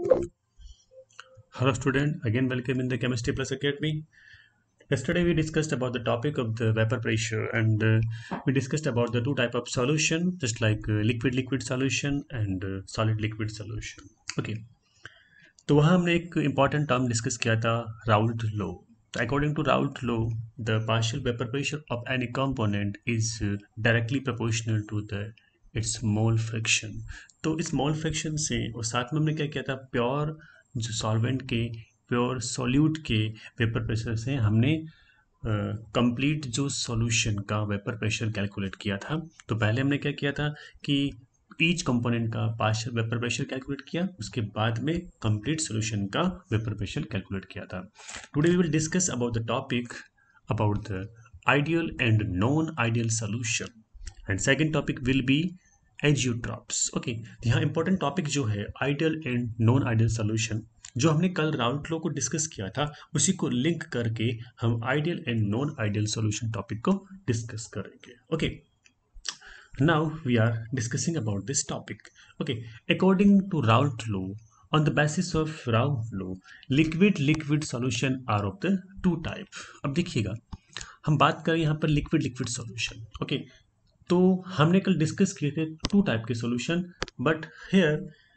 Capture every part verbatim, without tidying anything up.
Hello student, again welcome in the Chemistry Plus Academy. Yesterday we discussed about the topic of the vapor pressure and uh, we discussed about the two type of solution just like uh, liquid liquid solution and uh, solid liquid solution. Okay, तो वहाँ हमने एक important term discuss किया था Raoult law. According to Raoult law, the partial vapor pressure of any component is uh, directly proportional to the its mole fraction. तो इस mole fraction से और साथ में हमने क्या किया था प्योर जो सॉल्वेंट के प्योर सॉल्यूट के वेपर प्रेशर से हमने कंप्लीट uh, जो सॉल्यूशन का वेपर प्रेशर कैलकुलेट किया था। तो पहले हमने क्या किया था कि ईच कंपोनेंट का पार्शियल वेपर प्रेशर कैलकुलेट किया, उसके बाद में कंप्लीट सॉल्यूशन का वेपर प्रेशर कैलकुलेट किया था। Today we will discuss about the topic about the ideal and non ideal solution and second topic will be azeotropes. Okay, यहाँ important topic जो है ideal and non ideal solution, जो हमने कल Raoult law को discuss किया था उसी को लिंक करके हम ideal and non ideal solution topic को डिस्कस करेंगे। Okay, now we are discussing about this topic. Okay, according to Raoult law, on the basis of Raoult law, liquid liquid solution are of the two type. अब देखिएगा, हम बात करें यहाँ पर liquid liquid solution. Okay, तो हमने कल डिस्कस किए थे टू टाइप के solution, but here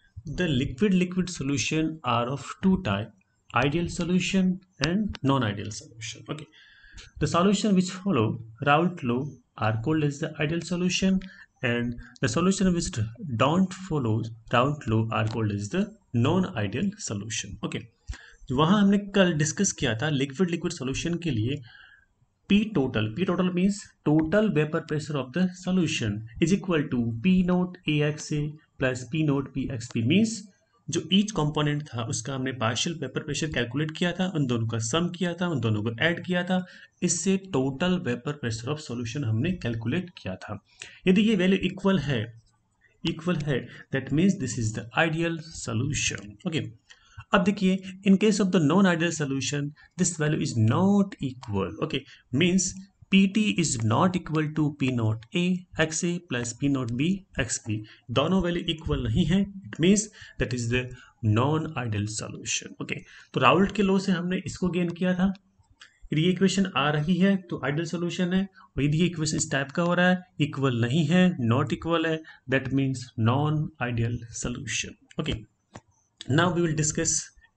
the liquid liquid solution are of two type, ideal solution and non-ideal solution. Okay, the solution which follow Raoult law are called as the ideal solution and the solution which don't follow Raoult law are called as the non-ideal solution. Okay, वहाँ हमने कल discuss किया था liquid liquid solution के लिए P total, P total means total vapor pressure of the solution is equal to P naught A X A plus P naught P X P means जो each component था उसका हमने partial vapour pressure calculate किया था, उन दोनों का सम किया था, उन दोनों को ऐड किया था, इससे total vapour pressure of solution हमने कैलकुलेट किया था। यदि ये वैल्यू इक्वल है इक्वल है that means this is the ideal solution. Okay, अब देखिए in case of the non ideal solution this value is not equal. Okay, means Pt is not equal to P naught A X A plus P naught B X P, दोनों value equal नहीं है, it means that is the non ideal solution. Okay, तो Raoult के law से हमने इसको gain किया था। यदि ये इक्वेशन आ रही है तो आइडियल सॉल्यूशन है, और यदि ये इक्वेशन इस टाइप का हो रहा है, इक्वल नहीं है, नॉट इक्वल है, that means non ideal solution. Okay, now we will discuss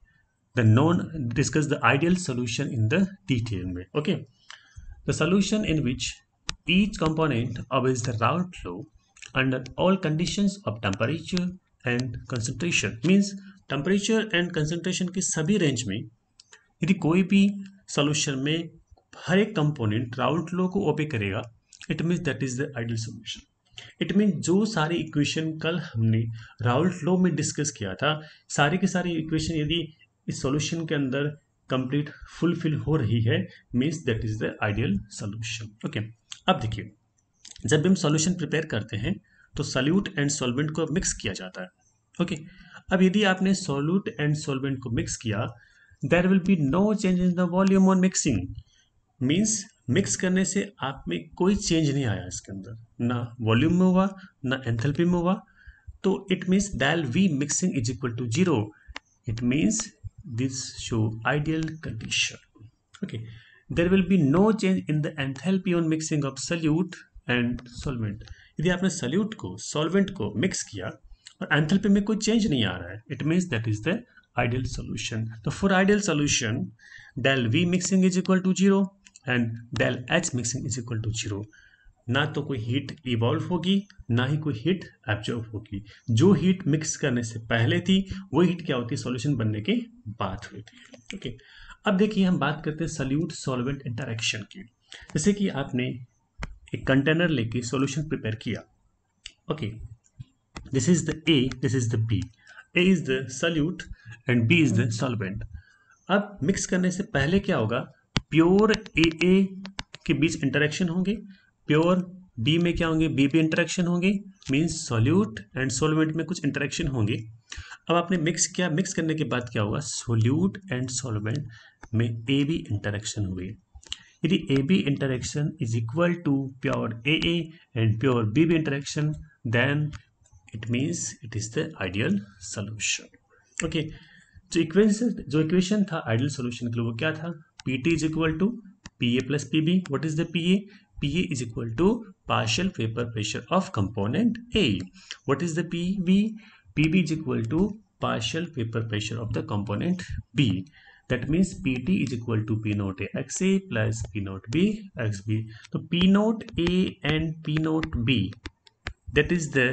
the non discuss the ideal solution in the detail में। okay, the solution in which each component obeys the Raoult law under all conditions of temperature and concentration means temperature and concentration की सभी range में यदि कोई भी solution में हर एक component Raoult law को ओबे करेगा, it means that is the ideal solution. It mean जो सारे इक्वेशन कल हमने राउल्ट लॉ में डिस्कस किया था, सारी की सारी इक्वेशन यदि इस सॉल्यूशन के अंदर कंप्लीट फुलफिल हो रही है, means that is the ideal solution. Okay, अब देखिए जब भी हम सॉल्यूशन प्रिपेयर करते हैं तो सॉल्यूट एंड सॉल्वेंट को मिक्स किया जाता है। ओके, अब यदि आपने सॉल्यूट एंड सॉल्वेंट को मिक्स किया, there will be no change in the volume on mixing, means mix करने से आप में कोई चेंज नहीं आया, इसके अंदर ना वॉल्यूम में हुआ ना एंथैल्पी में हुआ, तो it means del V mixing is equal to zero, it means this show ideal condition. Okay, there will be no change in the enthalpy on mixing of solute and solvent. यदि आपने solute को solvent को mix किया और enthalpy में कोई change नहीं आ रहा है, it means that is the ideal solution. तो for ideal solution del V mixing is equal to zero and del H mixing is equal to zero. ना तो कोई हीट इवॉल्व होगी ना ही कोई हीट एब्जॉर्ब होगी। जो हीट मिक्स करने से पहले थी वो हीट क्या होती है, सॉल्यूशन बनने के बाद होती है। ओके, अब देखिए हम बात करते हैं सॉल्यूट सॉल्वेंट इंटरेक्शन की। जैसे कि आपने एक कंटेनर लेके सॉल्यूशन प्रिपेयर किया। Okay, this is the A, this is the B, A is the solute and B is the solvent. अब मिक्स करने से पहले क्या होगा, प्योर ए ए के बीच इंटरेक्शन होंगे, प्योर बी में क्या होंगे, बी बी इंटरेक्शन होंगे, मीन्स सॉल्यूट एंड सॉल्वेंट में कुछ इंटरेक्शन होंगे। अब आपने मिक्स किया, मिक्स करने के बाद क्या होगा, सॉल्यूट एंड सॉल्वेंट में ए बी इंटरेक्शन हुई। यदि A B interaction is equal to pure A A and pure B B interaction, then it means it is the ideal solution. Okay, जो इक्वेशन जो इक्वेशन था आइडियल सॉल्यूशन के लिए वो क्या था? P T is equal to P A plus P B. What is the P A? P A is equal to partial vapor pressure of component A. What is the P B? P B is equal to partial vapor pressure of the component B. That means P T is equal to P naught A X A plus P naught B X B. So P naught A and P naught B, that is the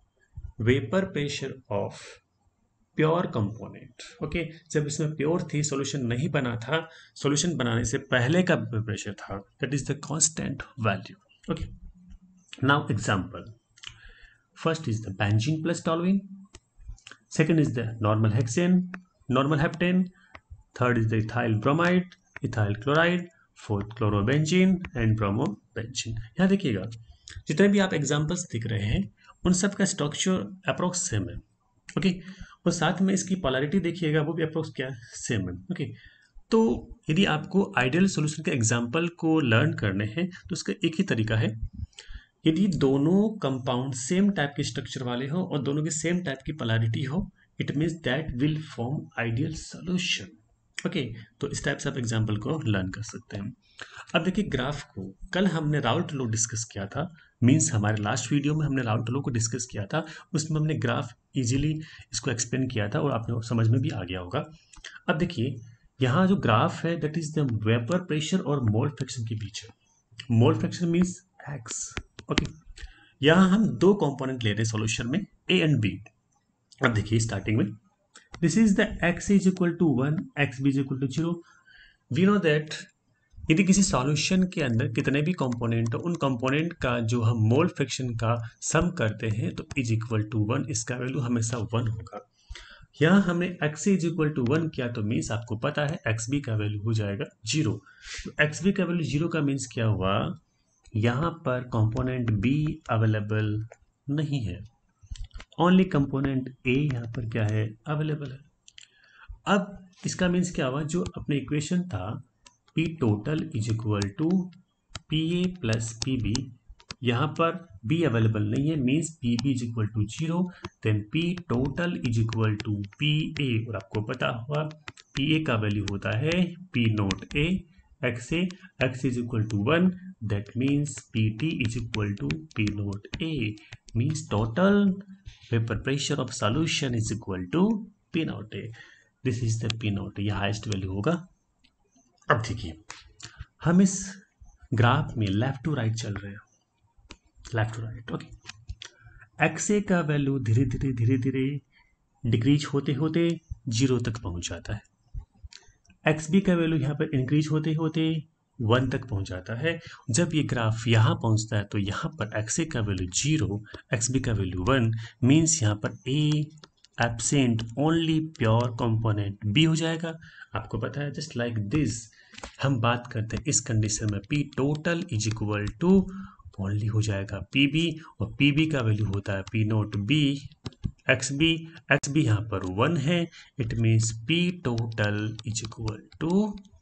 vapor pressure of pure component. Okay, जब इसमें pure थी, solution नहीं बना था, solution बनाने से पहले का प्रेशर था, that is the constant value. Okay, now example. First is the benzene plus toluene, second is the normal hexane, normal heptane, third is the ethyl bromide, ethyl chloride, fourth chlorobenzene and bromobenzene. यहाँ देखिएगा, जितने भी आप examples दिख रहे हैं उन सब का स्ट्रक्चर अप्रोक्स सेम है. Okay okay? और साथ में इसकी पोलैरिटी देखिएगा, वो भी अप्रोक्स क्या है, सेम है. ओके, तो यदि आपको आइडियल सॉल्यूशन के एग्जांपल को लर्न करने हैं तो उसका एक ही तरीका है. यदि दोनों कंपाउंड सेम टाइप के स्ट्रक्चर वाले हो और दोनों के सेम टाइप की पोलैरिटी हो, it means that will form ideal solution. Okay, तो इस टाइप से आप एग्जाम्पल को लर्न कर सकते हैं. अब देखिए ग्राफ को, कल हमने राउल्ट लॉ डिस्कस किया था, मीन्स हमारे लास्ट वीडियो में हमने राउल्ट लॉ को डिस्कस किया था, उसमें हमने ग्राफ इजीली इसको एक्सप्लेन किया था और आपने समझ में भी आ गया होगा. अब देखिए यहाँ जो ग्राफ है that is the vapour pressure और मोल फ्रैक्शन के बीच है. Mole fraction means X. Okay, यहाँ हम दो कंपोनेंट ले रहे हैं सॉल्यूशन में, ए एंड बी. अब देखिए स्टार्टिंग में this is the X is equal to one, X B is equal to zero. We know that यदि किसी सॉल्यूशन के अंदर कितने भी कंपोनेंट हो, उन कंपोनेंट का जो हम मोल फ्रैक्शन का सम करते हैं तो इज इक्वल टू वन, इसका वैल्यू हमेशा वन होगा. यहाँ हमने X is equal to one किया तो मीन्स आपको पता है एक्स बी का वैल्यू हो जाएगा जीरो. तो एक्स बी का वैल्यू जीरो का मीन्स क्या हुआ, यहाँ पर कंपोनेंट बी अवेलेबल नहीं है, ओनली कंपोनेंट ए यहाँ पर क्या है, अवेलेबल है. अब इसका मीन्स क्या हुआ, जो अपने इक्वेशन था P total is equal to P A plus P B, यहाँ पर B अवेलेबल नहीं है, means P B is equal to zero, then P total is equal to P A. और आपको पता हुआ पी ए का वैल्यू होता है P naught A X A, X is equal to one, that means P T is equal to P naught A, means total vapour pressure of solution is equal to P naught A. This is the P naught A, यह highest value होगा. अब देखिए हम इस graph में left to right चल रहे हैं, left to right. Okay, X A का वैल्यू धीरे धीरे धीरे धीरे डिक्रीज होते होते जीरो तक पहुंच जाता है. एक्स बी का वैल्यू यहाँ पर इंक्रीज होते होते वन तक पहुंच जाता है. जब ये ग्राफ यहाँ पहुंचता है तो यहाँ पर एक्स ए का वैल्यू जीरो, एक्स बी का वैल्यू वन, मीन्स यहाँ पर A absent, only pure component B हो जाएगा. आपको पता है जस्ट लाइक दिस हम बात करते हैं इस कंडीशन में P total is equal to only हो जाएगा पी बी, और पी बी का वैल्यू होता है P nought B X B. X B यहाँ पर वन है, it means P total is equal to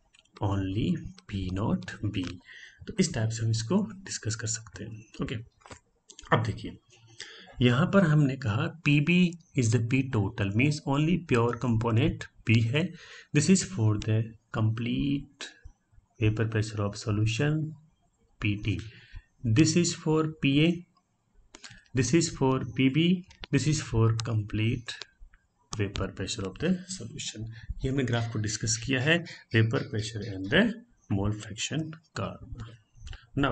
only P nought B. तो इस टाइप से हम इसको डिस्कस कर सकते हैं. ओके, अब देखिए यहाँ पर हमने कहा P B is the P total, means only pure component B है. This is for the complete vapor pressure of solution P T. This is for P A, this is for P B, this is for complete vapor pressure of the solution. ये हमने graph को discuss किया है, vapor pressure and the mole fraction curve. Now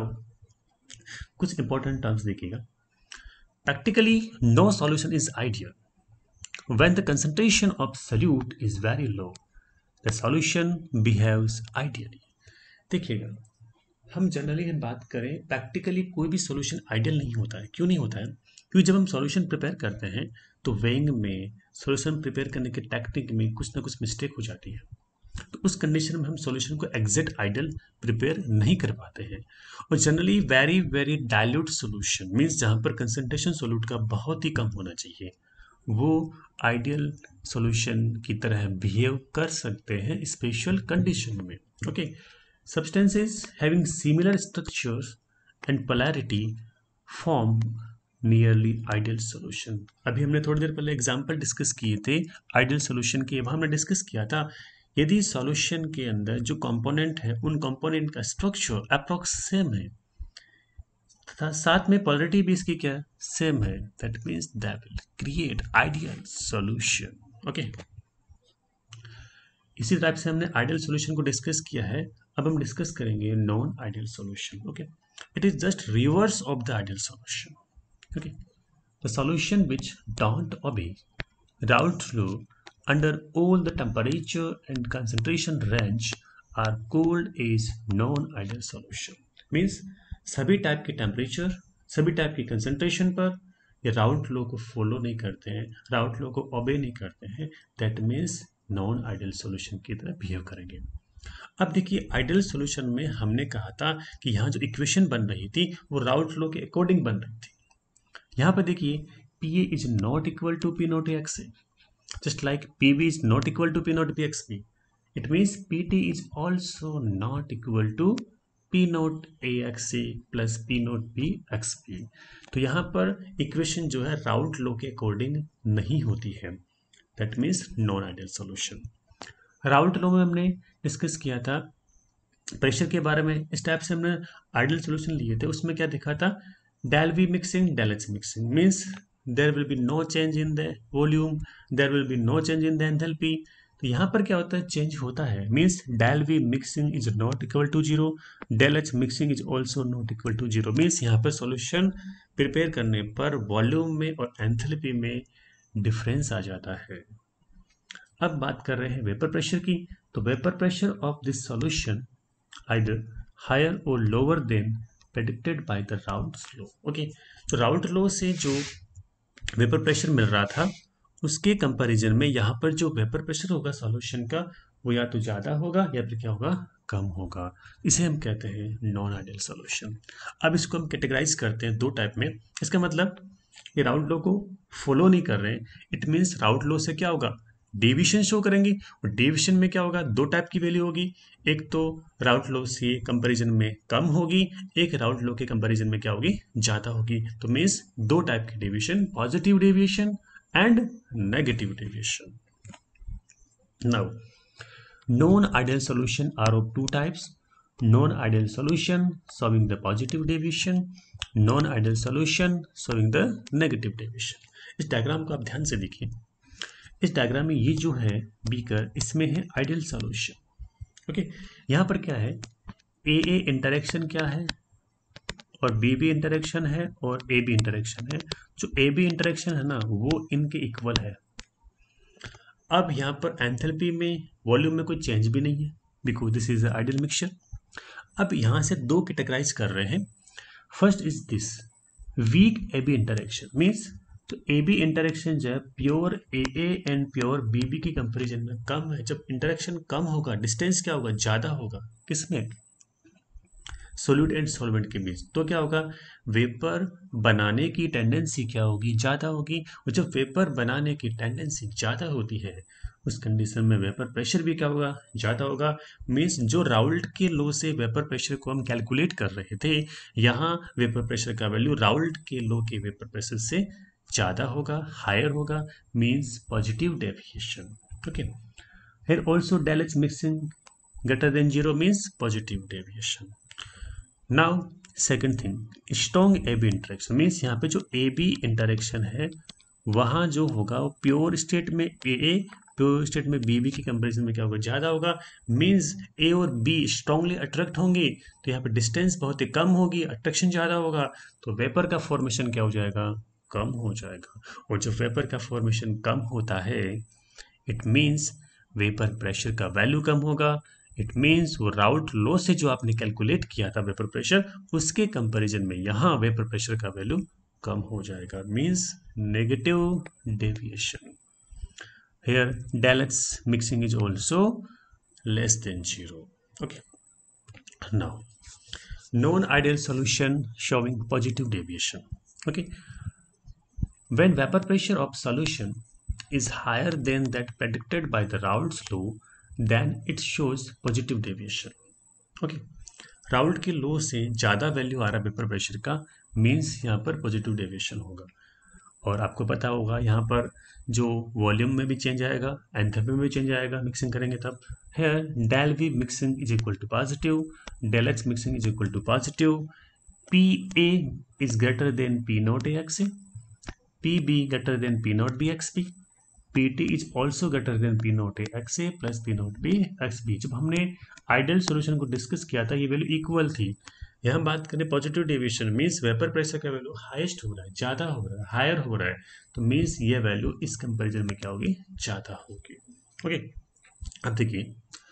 कुछ important terms देखिएगा. Practically no solution is ideal when the concentration of solute is very low. The solution behaves ideally. देखिएगा हम generally हम बात करें, प्रैक्टिकली कोई भी सॉल्यूशन आइडियल नहीं होता है. क्यों नहीं होता है? क्योंकि जब हम सॉल्यूशन प्रिपेयर करते हैं तो वेइंग में, सॉल्यूशन प्रिपेयर करने के टेक्निक में कुछ ना कुछ मिस्टेक हो जाती है. तो उस कंडीशन में हम सॉल्यूशन को एग्जैक्ट आइडियल प्रिपेयर नहीं कर पाते हैं. और generally very very dilute solution means जहाँ पर कंसंट्रेशन सॉल्यूट का बहुत ही कम होना चाहिए, वो आइडियल सॉल्यूशन की तरह बिहेव कर सकते हैं स्पेशल कंडीशन में. Okay, substances having similar structures and polarity form nearly ideal solution. अभी हमने थोड़ी देर पहले एग्जांपल डिस्कस किए थे आइडियल सॉल्यूशन के। वहाँ हमने डिस्कस किया था यदि सॉल्यूशन के अंदर जो कंपोनेंट है उन कंपोनेंट का स्ट्रक्चर अप्रोक्स सेम है तथा साथ में पोलरिटी भी इसकी क्या सेम है, that means that will create ideal solution. Okay, इसी टाइप से हमने आइडियल सॉल्यूशन को डिस्कस किया है। अब हम डिस्कस करेंगे non ideal solution. Okay, it is just reverse of the ideal solution. Okay, the solution which don't obey Raoult's law under all the temperature and concentration range are called as non-ideal solution. Means सभी type के temperature, सभी type की concentration पर ये Raoult law को follow नहीं करते हैं, राउल्ट लॉ को ओबे नहीं करते हैं, that means non ideal solution की तरह बिहेव करेंगे। अब देखिए आइडियल सॉल्यूशन में हमने कहा था कि यहाँ जो इक्वेशन बन रही थी वो राउल्ट लॉ के अकॉर्डिंग बन रही थी। यहाँ पर देखिए P A is not equal to P naught X A, just like P B is not equal to P naught B X B. It means P T is also not equal to P naught A X A plus P naught B X B. तो यहाँ पर equation जो है Raoult law के according नहीं होती है, that means non ideal solution. Raoult law में हमने डिस्कस किया था प्रेशर के बारे में, इस टाइप से हमने आइडियल सॉल्यूशन लिए थे। उसमें क्या दिखा था, del V mixing, del H mixing means there will be no change in the volume, there will be no change in the enthalpy। तो यहाँ पर क्या होता है, चेंज होता है, means del V mixing is not equal to zero, del H mixing is also not equal to zero। Means यहाँ पर सॉल्यूशन प्रिपेयर करने पर वॉल्यूम में और एंथैल्पी में डिफरेंस आ जाता है। अब बात कर रहे हैं वेपर प्रेशर की। तो vapour pressure of this solution either higher और lower than predicted by the Raoult's law. Okay, तो राउल्ट लॉ से जो वेपर प्रेशर मिल रहा था उसके कंपैरिजन में यहाँ पर जो वेपर प्रेशर होगा सॉल्यूशन का वो या तो ज़्यादा होगा या फिर क्या होगा, कम होगा। इसे हम कहते हैं नॉन आइडियल सॉल्यूशन। अब इसको हम कैटेगराइज करते हैं दो टाइप में। इसका मतलब ये राउल्ट लॉ को फॉलो नहीं कर रहे हैं, इट मीन्स राउल्ट लॉ से क्या होगा, डेविएशन शो करेंगे। और डेविएशन में क्या होगा, दो टाइप की वैल्यू होगी, एक तो राउल्ट लॉ से कंपैरिजन में कम होगी, एक राउल्ट लॉ के कंपैरिजन में क्या होगी, ज़्यादा होगी। तो मीन्स दो टाइप की deviation, positive deviation and negative deviation. Now non ideal solution are of two types, non ideal solution showing the positive deviation, non ideal solution showing the negative deviation. इस diagram को आप ध्यान से देखिए। इस diagram में ये जो है बीकर, इसमें है आइडियल सॉल्यूशन। ओके, यहाँ पर क्या है, ए ए इंटरेक्शन क्या है और बी बी इंटरेक्शन है और ए बी इंटरेक्शन है। जो ए बी इंटरेक्शन है ना वो इनके इक्वल है। अब यहाँ पर एंथैल्पी में, वॉल्यूम में कोई चेंज भी नहीं है because this is ideal mixture. अब यहाँ से दो कैटेगराइज कर रहे हैं। First is this weak A B interaction, means तो ए बी इंटरेक्शन जो है pure A A and pure B B की कंपैरिजन में कम है। जब इंटरेक्शन कम होगा, डिस्टेंस क्या होगा, ज़्यादा होगा, किसमें, सोल्यूट एंड सॉल्वेंट के बीच, तो क्या होगा, वेपर बनाने की टेंडेंसी क्या होगी, ज़्यादा होगी। और जब वेपर बनाने की टेंडेंसी ज़्यादा होती है उस कंडीशन में वेपर प्रेशर भी क्या होगा, ज़्यादा होगा। मीन्स जो राउल्ट के लॉ से वेपर प्रेशर को हम कैलकुलेट कर रहे थे, यहाँ वेपर प्रेशर का वैल्यू राउल्ट के लॉ के वेपर प्रेशर से ज़्यादा होगा, हायर होगा, means positive deviation. Okay, here also del H mixing greater than zero means positive deviation. Now second thing, strong A B interaction, means यहाँ पे जो ए बी इंटरेक्शन है वहाँ जो होगा वो प्योर स्टेट में ए ए, प्योर स्टेट में बी बी की कंपैरिजन में क्या होगा, ज़्यादा होगा। मीन्स ए और बी स्ट्रांगली अट्रैक्ट होंगे तो यहाँ पे डिस्टेंस बहुत ही कम होगी, अट्रैक्शन ज़्यादा होगा, तो वेपर का फॉर्मेशन क्या हो जाएगा, कम हो जाएगा। और जब वेपर का फॉर्मेशन कम होता है इट मीन्स वेपर प्रेशर का वैल्यू कम होगा। इट मीन्स वो राउल्ट लॉ से जो आपने कैलकुलेट किया था वेपर प्रेशर, उसके कंपैरिजन में यहाँ वेपर प्रेशर का वैल्यू कम हो जाएगा, means negative deviation. Here del H mixing is also less than zero. Okay, now non-ideal solution showing positive deviation. Okay, when vapor pressure of solution is higher than that predicted by the Raoult's law, then it shows positive deviation. Okay, Raoult के law से ज़्यादा value आ रहा है vapour pressure का, means यहाँ पर positive deviation होगा। और आपको पता होगा यहाँ पर जो वॉल्यूम में भी चेंज आएगा, एंथैल्पी में भी चेंज आएगा मिक्सिंग करेंगे तब। है del V mixing is equal to positive, del X mixing is equal to positive, P A is greater than P nought A X A, P B greater than P nought B X B, P T is also greater than P nought A X A plus P nought B X B. जब हमने ideal solution को discuss किया था ये value equal थी। यहाँ बात करें positive deviation means vapour pressure का वैल्यू हाईएस्ट हो रहा है, ज़्यादा हो रहा है, हायर हो रहा है, तो मीन्स ये वैल्यू इस कंपैरिजन में क्या होगी, ज़्यादा होगी। ओके, अब देखिए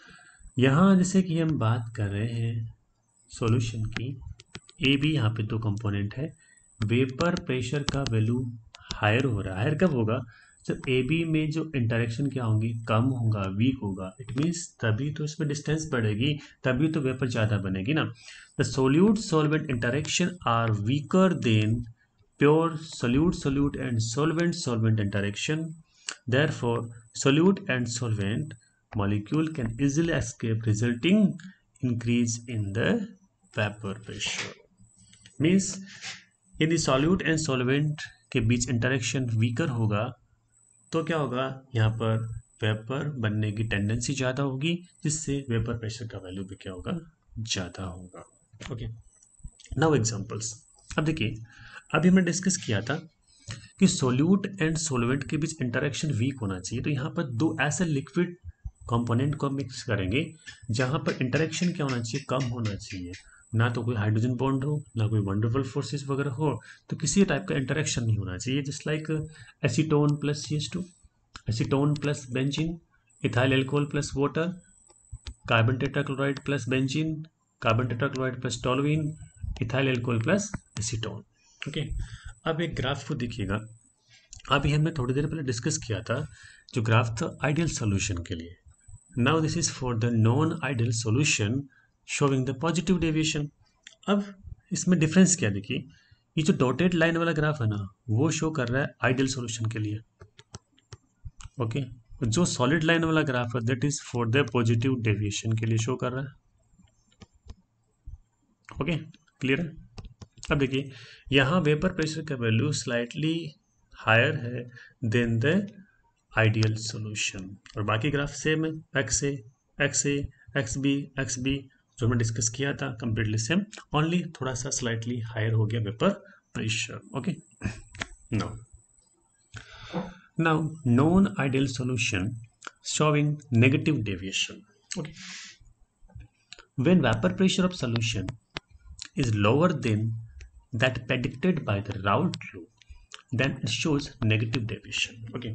यहाँ जैसे कि हम बात कर रहे हैं सॉल्यूशन की, ए बी यहाँ पे दो कंपोनेंट है, वेपर प्रेशर का वैल्यू हायर हो रहा है। हायर कब होगा, जब ए बी में जो इंटरेक्शन क्या होंगी, कम होगा, वीक होगा, इट मीन्स तभी तो इसमें डिस्टेंस बढ़ेगी, तभी तो वेपर ज़्यादा बनेगी ना। The solute solvent interaction are weaker than pure solute solute and solvent solvent interaction, therefore solute and solvent molecule can easily escape resulting increase in the vapor pressure। Means यदि solute and solvent के बीच interaction weaker होगा तो क्या होगा, यहाँ पर vapour बनने की टेंडेंसी ज़्यादा होगी, जिससे वेपर प्रेशर का वैल्यू भी क्या होगा, ज़्यादा होगा। Okay, now examples. अब देखिए अभी हमने डिस्कस किया था कि सॉल्यूट एंड सॉल्वेंट के बीच इंटरेक्शन वीक होना चाहिए, तो यहाँ पर दो ऐसे लिक्विड कंपोनेंट को मिक्स करेंगे जहाँ पर इंटरेक्शन क्या होना चाहिए, कम होना चाहिए, ना तो कोई हाइड्रोजन बॉन्ड हो, ना कोई वंडरफुल फोर्सेस वगैरह हो, तो किसी टाइप का इंटरेक्शन नहीं होना चाहिए। Just like acetone plus C H two, acetone plus benzene, ethyl alcohol plus water, carbon tetrachloride plus benzene, carbon tetrachloride plus toluene, ethyl alcohol plus acetone. Okay, अब एक ग्राफ को देखिएगा, अभी हमने थोड़ी देर पहले डिस्कस किया था, जो ग्राफ था आइडियल सॉल्यूशन के लिए। Now this is for the non-ideal solution showing the positive deviation। अब इसमें डिफरेंस क्या, देखिए ये जो डॉटेड लाइन वाला ग्राफ है ना, वो शो कर रहा है आइडियल सॉल्यूशन के लिए। ओके, जो सॉलिड लाइन वाला ग्राफ है that is for the positive deviation के लिए शो कर रहा है। ओके, क्लियर है। अब देखिए यहाँ वेपर प्रेशर का वैल्यू स्लाइटली हायर है देन द आइडियल सॉल्यूशन, और बाकी ग्राफ सेम है, X A X A X B X B जो हमने डिस्कस किया था कंप्लीटली सेम, ओनली थोड़ा सा स्लाइटली हायर हो गया vapour pressure. Okay, now now non ideal solution showing negative deviation. Okay, when vapour pressure of solution is lower than that predicted by the Raoult law, then it shows negative deviation. Okay,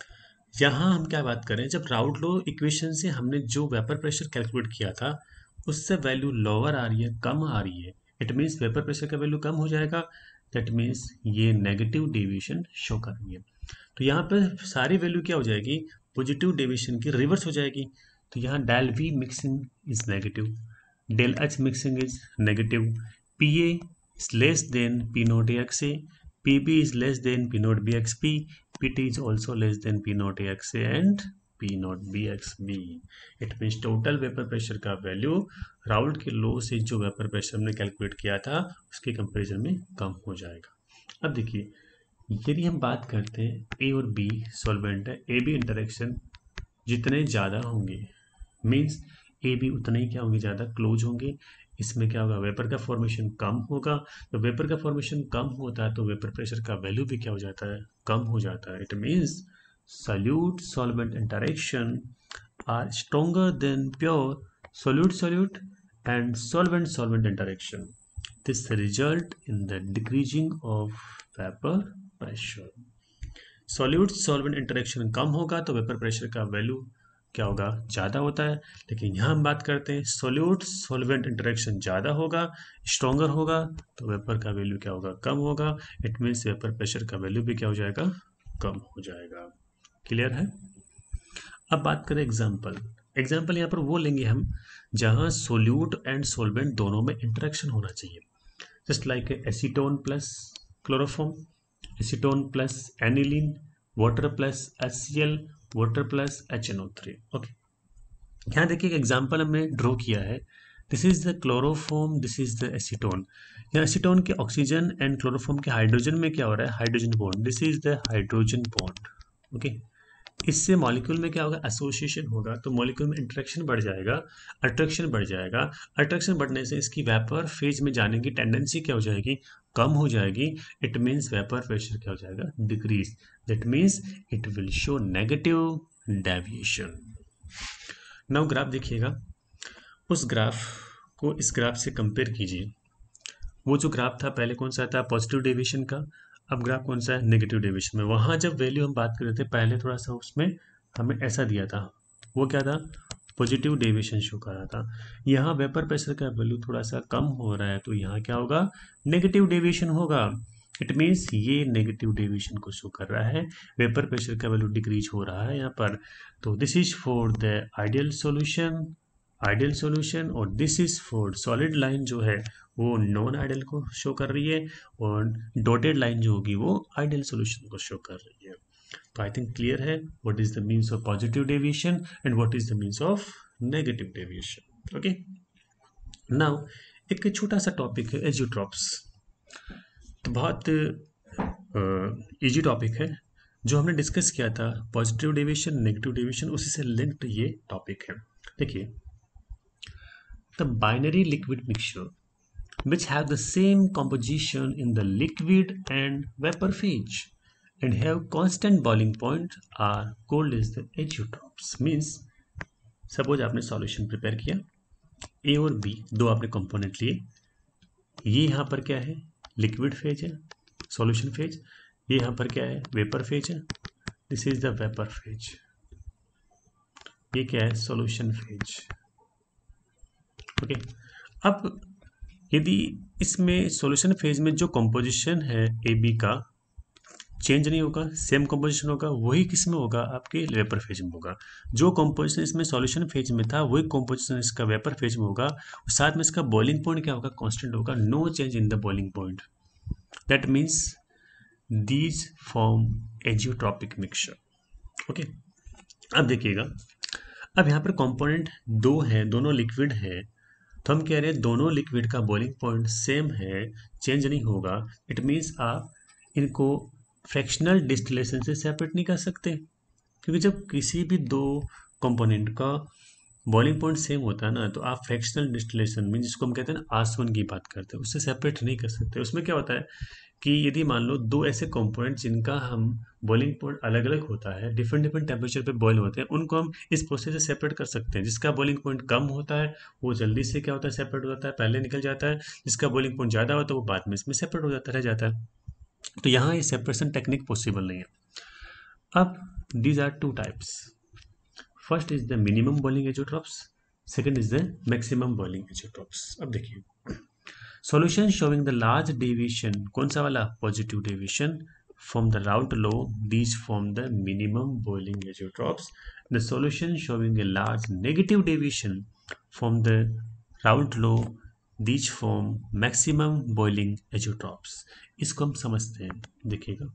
यहाँ हम क्या बात करें, जब Raoult law equation से हमने जो vapour pressure calculate किया था उससे वैल्यू लोअर आ रही है, कम आ रही है, इट मीन्स वेपर प्रेशर का वैल्यू कम हो जाएगा, दैट मीन्स ये नेगेटिव डेविएशन शो कर रही है। तो यहाँ पर सारी वैल्यू क्या हो जाएगी, पॉजिटिव डेविएशन की रिवर्स हो जाएगी। तो यहाँ del V mixing is negative, del H mixing is negative, P A is less than P nought A X A, P B is less than P naught B X P, P T is also less than P naught A X A and P naught B X B। It means total vapour pressure का value Raoult के law से जो vapour pressure हमने calculate किया था उसके comparison में कम हो जाएगा। अब देखिए यदि हम बात करते हैं A और B सॉल्वेंट है, A B इंटरेक्शन जितने ज़्यादा होंगे मीन्स ए बी उतने ही क्या होंगे, ज़्यादा क्लोज होंगे, इसमें क्या होगा, वेपर का फॉर्मेशन कम होगा। तो वेपर का फॉर्मेशन कम होता है तो वेपर प्रेशर का वैल्यू भी क्या हो जाता है, कम हो जाता है। It means solute solvent interaction are stronger than pure solute solute and solvent solvent interaction. This result in the decreasing of vapour pressure. Solute solvent interaction कम होगा तो वेपर प्रेशर का वैल्यू क्या होगा, ज़्यादा होता है। लेकिन यहाँ हम बात करते हैं सॉल्यूट सॉल्वेंट इंटरेक्शन ज़्यादा होगा, स्ट्रॉन्गर होगा, तो वेपर का वैल्यू क्या होगा, कम होगा। इट मीन्स वेपर प्रेशर का वैल्यू भी क्या हो जाएगा, कम हो जाएगा। क्लियर है। अब बात करें एग्जाम्पल। एग्जाम्पल यहाँ पर वो लेंगे हम जहाँ सोल्यूट एंड सॉल्वेंट दोनों में इंटरेक्शन होना चाहिए। Just like acetone plus chloroform, acetone plus aniline, water plus H C L, water plus H N O three. Okay, यहाँ देखिए एक एग्जाम्पल हमने ड्रॉ किया है this is the chloroform, this is the acetone. यहाँ acetone के oxygen and chloroform के hydrogen में क्या हो रहा है, hydrogen bond, this is the hydrogen bond. Okay, इससे मॉलिक्यूल में क्या होगा, एसोसिएशन होगा, तो मॉलिक्यूल में इंटरेक्शन बढ़ जाएगा, अट्रैक्शन बढ़ जाएगा। अट्रैक्शन बढ़ने से इसकी वेपर फेज में जाने की टेंडेंसी क्या हो जाएगी, कम हो जाएगी। इट मीन्स वेपर प्रेशर क्या हो जाएगा, decrease. That means it will show negative deviation. Now graph देखिएगा, उस ग्राफ को इस ग्राफ से कंपेयर कीजिए। वो जो ग्राफ था पहले कौन सा था, पॉजिटिव डेविएशन का, अब ग्राफ कौन सा है, नेगेटिव डेविएशन में। वहाँ जब वैल्यू हम बात कर रहे थे पहले थोड़ा सा उसमें हमें ऐसा दिया था, वो क्या था, पॉजिटिव डेविएशन शो कर रहा था। यहाँ वेपर प्रेशर का वैल्यू थोड़ा सा कम हो रहा है, तो यहाँ क्या होगा, नेगेटिव डेविएशन होगा। इट मीन्स ये नेगेटिव डेविएशन को शो कर रहा है, वेपर प्रेशर का वैल्यू डिक्रीज हो रहा है यहाँ पर। तो this is for the ideal solution, ideal solution, और this is for solid line जो है वो नॉन आइडियल को शो कर रही है, और डॉटेड लाइन जो होगी वो आइडियल सॉल्यूशन को शो कर रही है। तो आई थिंक क्लियर है what is the means of positive deviation and what is the means of negative deviation. Okay, now एक छोटा सा टॉपिक है एजियोट्रॉप्स। तो बहुत इजी टॉपिक है, जो हमने डिस्कस किया था पॉजिटिव डेविएशन, नेगेटिव डेविएशन, उसी से लिंक्ड ये टॉपिक है। देखिए, the binary liquid mixture which have the same composition in the liquid and vapor phase and have constant boiling point are called as the azeotrophs। means suppose आपने solution prepare किया, A और B दो आपने component लिए, ये यहाँ पर क्या है, लिक्विड फेज है, सॉल्यूशन फेज, ये यहाँ पर क्या है, वेपर फेज है, this is the vapour phase, ये क्या है, सॉल्यूशन फेज। Okay okay. अब यदि इसमें सॉल्यूशन फेज में जो कंपोजिशन है ए बी का चेंज नहीं होगा, सेम कंपोजिशन होगा, वही किस में होगा, आपके वेपर फेज में होगा। जो कंपोजिशन इसमें सॉल्यूशन फेज में था वही कंपोजिशन इसका वेपर फेज में होगा, और साथ में इसका बॉइलिंग पॉइंट क्या होगा, कांस्टेंट होगा, no change in the boiling point. That means these form azeotropic mixture. Okay, अब देखिएगा, अब यहाँ पर कंपोनेंट दो है, दोनों लिक्विड है, तो हम कह रहे हैं दोनों लिक्विड का बॉइलिंग पॉइंट सेम है, चेंज नहीं होगा। इट मीन्स आप इनको फ्रैक्शनल डिस्टिलेशन से सेपरेट नहीं कर सकते, क्योंकि जब किसी भी दो कंपोनेंट का बॉइलिंग पॉइंट सेम होता है ना, तो आप फ्रैक्शनल डिस्टिलेशन में, जिसको हम कहते हैं ना आसवन की बात करते हैं, उससे सेपरेट नहीं कर सकते। उसमें क्या होता है कि यदि मान लो दो ऐसे कंपोनेंट जिनका हम बॉइलिंग पॉइंट अलग अलग होता है, डिफरेंट डिफरेंट टेम्परेचर पे बॉईल होते हैं, उनको हम इस प्रोसेस से सेपरेट कर सकते हैं। जिसका बॉइलिंग पॉइंट कम होता है वो जल्दी से क्या होता है, सेपरेट हो जाता है, पहले निकल जाता है। जिसका बॉइलिंग पॉइंट ज़्यादा होता है वो बाद में इसमें सेपरेट हो जाता रह जाता है। तो यहाँ ये सेपरेशन टेक्निक पॉसिबल नहीं है। अब these are two types, first is the minimum boiling azeotropes, second is the maximum boiling azeotropes. अब देखिए, solution showing the large deviation, कौन सा वाला, positive deviation from the round low, these form the minimum boiling azeotrophs. The solution showing a large negative deviation from the round low, these form maximum boiling azeotrophs. इसको हम समझते हैं। देखिएगा,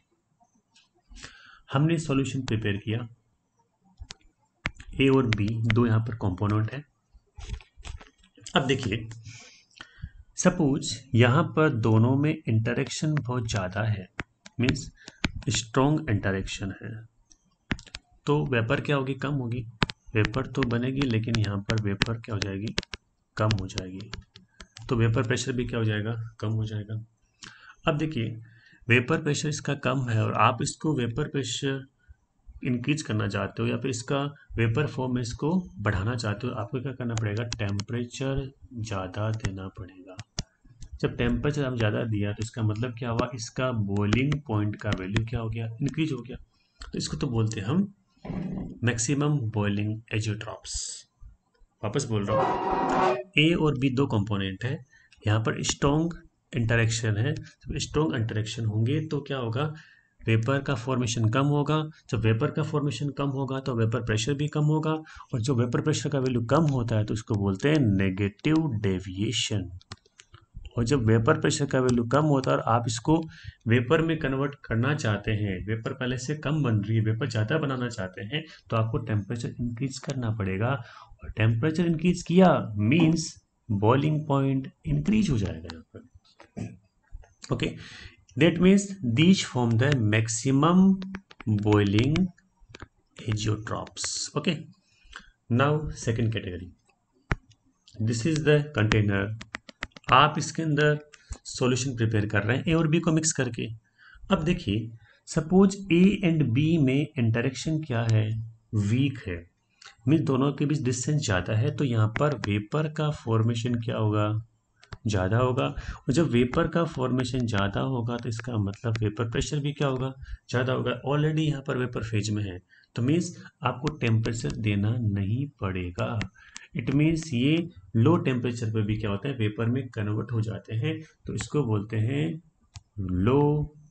हमने solution prepare किया, ए और B दो यहाँ पर कंपोनेंट है। अब देखिए, सपोज यहाँ पर दोनों में इंटरेक्शन बहुत ज़्यादा है, मीन्स स्ट्रॉन्ग इंटरेक्शन है, तो वेपर क्या होगी, कम होगी। वेपर तो बनेगी लेकिन यहाँ पर वेपर क्या हो जाएगी, कम हो जाएगी, तो वेपर प्रेशर भी क्या हो जाएगा, कम हो जाएगा। अब देखिए, वेपर प्रेशर इसका कम है और आप इसको वेपर प्रेशर इंक्रीज करना चाहते हो या फिर इसका वेपर फॉर्म में इसको बढ़ाना चाहते हो, आपको क्या करना पड़ेगा, टेम्परेचर ज़्यादा देना पड़ेगा। जब टेम्परेचर आप ज़्यादा दिया तो इसका मतलब क्या हुआ, इसका बॉइलिंग पॉइंट का वैल्यू क्या हो गया, इंक्रीज हो गया। तो इसको तो बोलते हैं हम मैक्सिमम बॉइलिंग एजियोट्रॉप्स। वापस बोल रहा हूँ, ए और बी दो कंपोनेंट है, यहाँ पर स्ट्रॉन्ग इंटरेक्शन है। जब स्ट्रॉन्ग इंटरेक्शन होंगे तो क्या होगा, वेपर का फॉर्मेशन कम होगा। जब वेपर का फॉर्मेशन कम होगा तो वेपर प्रेशर भी कम होगा, और जो वेपर प्रेशर का वैल्यू कम होता है तो इसको बोलते हैं नेगेटिव डेविएशन। और जब वेपर प्रेशर का वैल्यू कम होता है और आप इसको वेपर में कन्वर्ट करना चाहते हैं, वेपर पहले से कम बन रही है, वेपर ज़्यादा बनाना चाहते हैं, तो आपको टेम्परेचर इंक्रीज करना पड़ेगा। और टेम्परेचर इंक्रीज किया मीन्स बॉइलिंग पॉइंट इंक्रीज हो जाएगा यहाँ पर। Okay, that means these form the maximum boiling azeotropes. Okay, now second category, this is the container. आप इसके अंदर सॉल्यूशन प्रिपेयर कर रहे हैं ए और बी को मिक्स करके। अब देखिए, सपोज ए एंड बी में इंटरेक्शन क्या है, वीक है, मीन्स दोनों के बीच डिस्टेंस ज़्यादा है, तो यहाँ पर वेपर का फॉर्मेशन क्या होगा, ज़्यादा होगा। और जब वेपर का फॉर्मेशन ज़्यादा होगा तो इसका मतलब वेपर प्रेशर भी क्या होगा, ज़्यादा होगा। ऑलरेडी यहाँ पर वेपर फेज में है, तो मीन्स आपको टेम्परेचर देना नहीं पड़ेगा। इट मीन्स ये लो टेम्परेचर पे भी क्या होता है, वेपर में कन्वर्ट हो जाते हैं, तो इसको बोलते हैं लो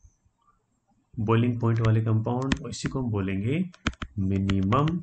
बॉइलिंग पॉइंट वाले कंपाउंड, और इसी को हम बोलेंगे मिनिमम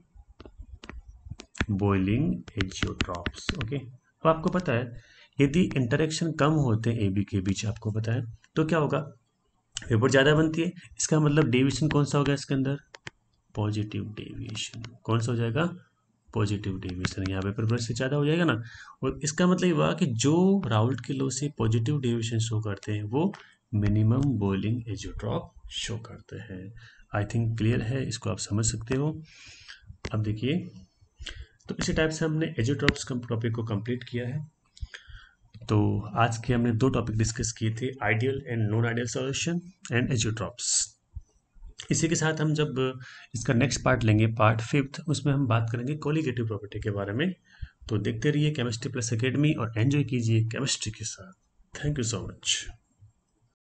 बॉइलिंग एजियोट्रॉप्स। ओके, अब आपको पता है यदि इंटरेक्शन कम होते हैं ए बी के बीच, आपको पता है तो क्या होगा, वेपर ज़्यादा बनती है, इसका मतलब डेविएशन कौन सा होगा इसके अंदर, पॉजिटिव डेविएशन। कौन सा हो जाएगा, पॉजिटिव डेविएशन। यहाँ वेपर प्रेशर ज़्यादा हो जाएगा ना, और इसका मतलब ये हुआ कि जो राउल्ट के लॉ से पॉजिटिव डेविएशन शो करते हैं वो मिनिमम बॉइलिंग एजियोट्रॉप शो करते हैं। आई थिंक क्लियर है, इसको आप समझ सकते हो। अब देखिए, तो इसी टाइप से हमने एजियोट्रॉप्स टॉपिक को कंप्लीट किया है। तो आज के हमने दो टॉपिक डिस्कस किए थे, ideal and non ideal solution and azeotropes. इसी के साथ हम जब इसका नेक्स्ट पार्ट लेंगे, पार्ट फिफ्थ, उसमें हम बात करेंगे कोलिगेटिव प्रॉपर्टी के बारे में। तो देखते रहिए केमिस्ट्री प्लस एकेडमी और एंजॉय कीजिए केमिस्ट्री के साथ। Thank you so much.